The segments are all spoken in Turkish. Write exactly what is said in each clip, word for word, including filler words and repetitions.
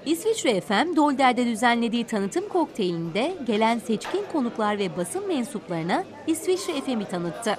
İsviçre F M, Dolder'de düzenlediği tanıtım kokteylinde gelen seçkin konuklar ve basın mensuplarına İsviçre F M'i tanıttı.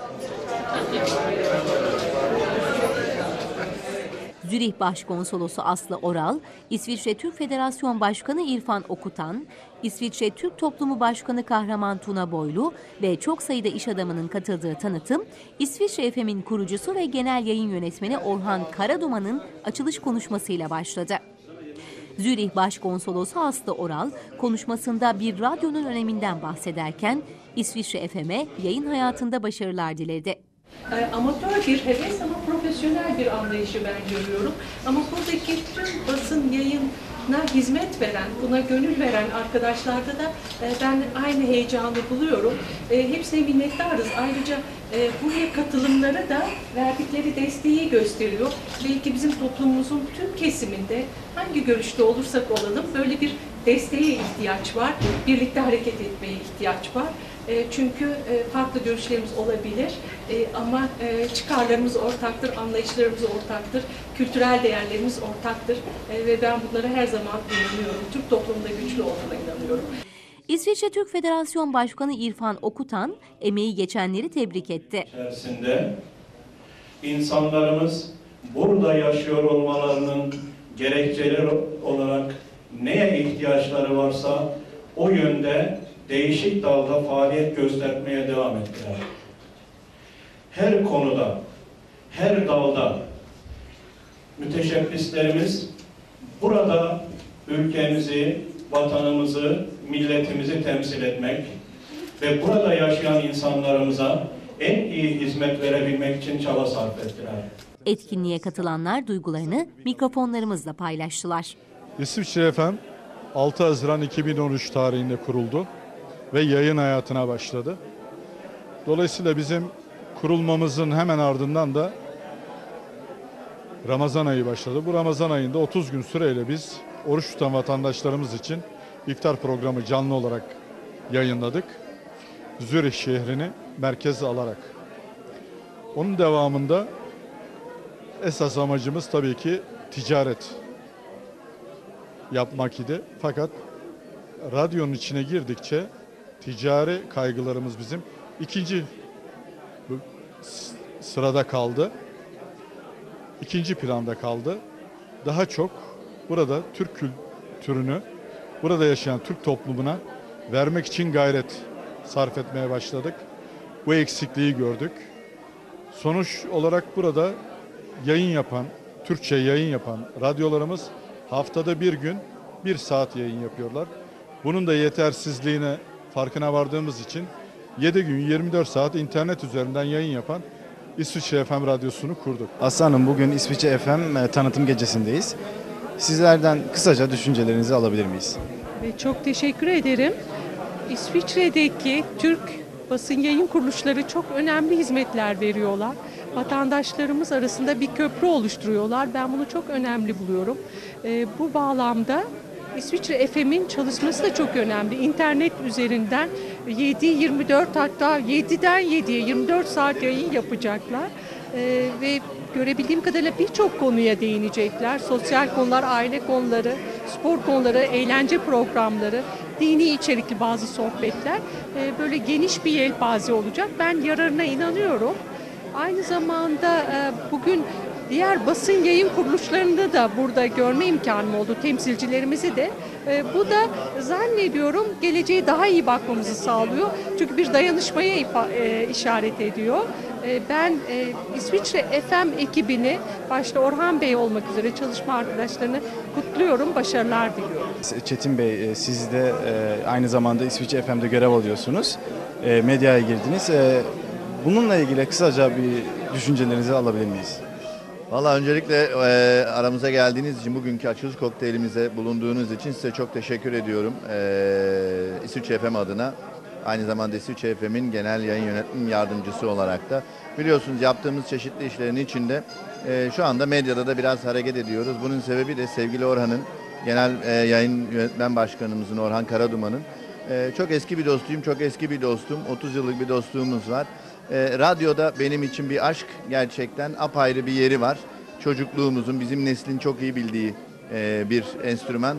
Zürih Başkonsolosu Aslı Oral, İsviçre Türk Federasyon Başkanı İrfan Okutan, İsviçre Türk Toplumu Başkanı Kahraman Tuna Boylu ve çok sayıda iş adamının katıldığı tanıtım, İsviçre F M'in kurucusu ve genel yayın yönetmeni Orhan Karaduman'ın açılış konuşmasıyla başladı. Zürih Başkonsolosu Aslı Oral, konuşmasında bir radyonun öneminden bahsederken İsviçre F M'e yayın hayatında başarılar diledi. E, amatör bir heves ama profesyonel bir anlayışı ben görüyorum. Ama buradaki tüm basın yayına hizmet veren, buna gönül veren arkadaşlarda da e, ben aynı heyecanı buluyorum. E, hepsine minnettarız. Ayrıca e, buraya katılımları da verdikleri desteği gösteriyor. Belki bizim toplumumuzun tüm kesiminde hangi görüşte olursak olalım böyle bir desteğe ihtiyaç var. Birlikte hareket etmeye ihtiyaç var. Çünkü farklı görüşlerimiz olabilir ama çıkarlarımız ortaktır, anlayışlarımız ortaktır, kültürel değerlerimiz ortaktır ve ben bunlara her zaman inanıyorum. Türk toplumunda güçlü olduğuna inanıyorum. İsviçre Türk Federasyon Başkanı İrfan Okutan, emeği geçenleri tebrik etti. İçerisinde insanlarımız burada yaşıyor olmalarının gerekçeleri olarak neye ihtiyaçları varsa o yönde değişik dalda faaliyet göstermeye devam ettiler. Her konuda, her dalda müteşebbislerimiz burada ülkemizi, vatanımızı, milletimizi temsil etmek ve burada yaşayan insanlarımıza en iyi hizmet verebilmek için çaba sarf ettiler. Etkinliğe katılanlar duygularını mikrofonlarımızla paylaştılar. İsviçre F M altı Haziran iki bin on üç tarihinde kuruldu ve yayın hayatına başladı. Dolayısıyla bizim kurulmamızın hemen ardından da Ramazan ayı başladı. Bu Ramazan ayında otuz gün süreyle biz oruç tutan vatandaşlarımız için iftar programı canlı olarak yayınladık. Zürih şehrini merkeze alarak. Onun devamında esas amacımız tabii ki ticaret yapmak idi. Fakat radyonun içine girdikçe ticari kaygılarımız bizim ikinci sırada kaldı. İkinci planda kaldı. Daha çok burada Türk kültürünü, burada yaşayan Türk toplumuna vermek için gayret sarf etmeye başladık. Bu eksikliği gördük. Sonuç olarak burada yayın yapan, Türkçe yayın yapan radyolarımız haftada bir gün bir saat yayın yapıyorlar. Bunun da yetersizliğine farkına vardığımız için yedi gün yirmi dört saat internet üzerinden yayın yapan İsviçre F M radyosunu kurduk. Aslı Hanım, bugün İsviçre F M tanıtım gecesindeyiz. Sizlerden kısaca düşüncelerinizi alabilir miyiz? Çok teşekkür ederim. İsviçre'deki Türk basın yayın kuruluşları çok önemli hizmetler veriyorlar. Vatandaşlarımız arasında bir köprü oluşturuyorlar. Ben bunu çok önemli buluyorum. E, bu bağlamda İsviçre F M'in çalışması da çok önemli. İnternet üzerinden yedi yirmi dört, hatta yediden yediye yirmi dört saat yayın yapacaklar. E, ve görebildiğim kadarıyla birçok konuya değinecekler. Sosyal konular, aile konuları, spor konuları, eğlence programları, dini içerikli bazı sohbetler. E, böyle geniş bir yelpaze olacak. Ben yararına inanıyorum. Aynı zamanda e, bugün diğer basın yayın kuruluşlarında da burada görme imkanım oldu, temsilcilerimizi de. E, bu da zannediyorum geleceğe daha iyi bakmamızı sağlıyor. Çünkü bir dayanışmaya ifa, e, işaret ediyor. E, ben e, İsviçre F M ekibini, başta Orhan Bey olmak üzere çalışma arkadaşlarını kutluyorum, başarılar diliyorum. Çetin Bey, siz de e, aynı zamanda İsviçre F M'de görev alıyorsunuz. E, medyaya girdiniz. E, bununla ilgili kısaca bir düşüncelerinizi alabilir miyiz? Valla öncelikle e, aramıza geldiğiniz için, bugünkü açılış kokteylimizde bulunduğunuz için size çok teşekkür ediyorum. E, İsviçre F M adına, aynı zamanda İsviçre F M'in genel yayın yönetim yardımcısı olarak da. Biliyorsunuz yaptığımız çeşitli işlerin içinde e, şu anda medyada da biraz hareket ediyoruz. Bunun sebebi de sevgili Orhan'ın, genel e, yayın yönetmen başkanımızın Orhan Karaduman'ın. E, çok eski bir dostuyum, çok eski bir dostum. otuz yıllık bir dostluğumuz var. E, radyoda benim için bir aşk, gerçekten apayrı bir yeri var. Çocukluğumuzun, bizim neslin çok iyi bildiği e, bir enstrüman.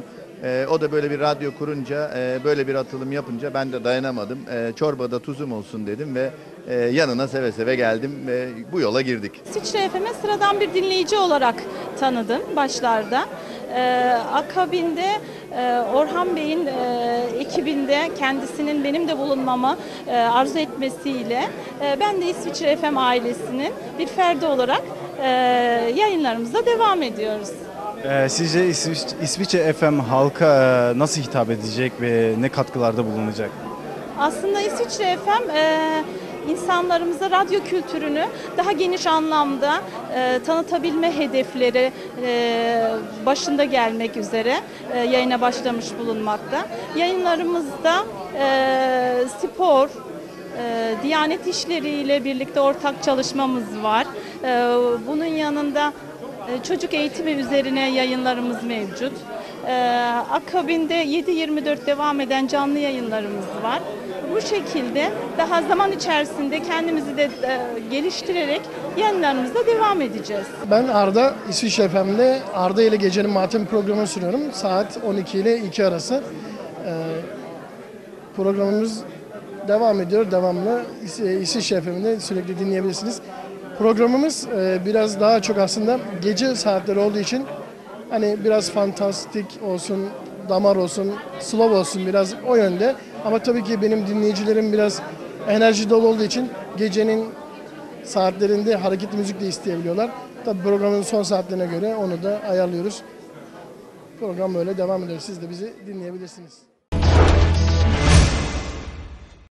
E, o da böyle bir radyo kurunca, e, böyle bir atılım yapınca ben de dayanamadım. E, çorbada tuzum olsun dedim ve e, yanına seve seve geldim ve bu yola girdik. İsviçre F M'e sıradan bir dinleyici olarak tanıdım başlarda. Ee, akabinde e, Orhan Bey'in e, ekibinde kendisinin benim de bulunmamı e, arzu etmesiyle e, ben de İsviçre F M ailesinin bir ferdi olarak e, yayınlarımıza devam ediyoruz. Ee, sizce İsviç- İsviçre F M halka e, nasıl hitap edecek ve ne katkılarda bulunacak? Aslında İsviçre F M e, insanlarımıza radyo kültürünü daha geniş anlamda e, tanıtabilme hedefleri e, başında gelmek üzere e, yayına başlamış bulunmakta. Yayınlarımızda e, spor, e, Diyanet İşleri ile birlikte ortak çalışmamız var. E, bunun yanında e, çocuk eğitimi üzerine yayınlarımız mevcut. E, akabinde yedi yirmi dört devam eden canlı yayınlarımız var. Bu şekilde daha zaman içerisinde kendimizi de e, geliştirerek yayınlarımıza devam edeceğiz. Ben Arda, İsviçre F M'de Arda ile Gecenin Matem programını sunuyorum. Saat on iki ile iki arası. Ee, programımız devam ediyor, devamlı. İs- İsviçre F M'de sürekli dinleyebilirsiniz. Programımız e, biraz daha çok aslında gece saatleri olduğu için hani biraz fantastik olsun, damar olsun, slow olsun biraz o yönde. Ama tabii ki benim dinleyicilerim biraz enerji dolu olduğu için gecenin saatlerinde hareketli müzik de isteyebiliyorlar. Tabii programın son saatlerine göre onu da ayarlıyoruz. Program böyle devam ediyor. Siz de bizi dinleyebilirsiniz.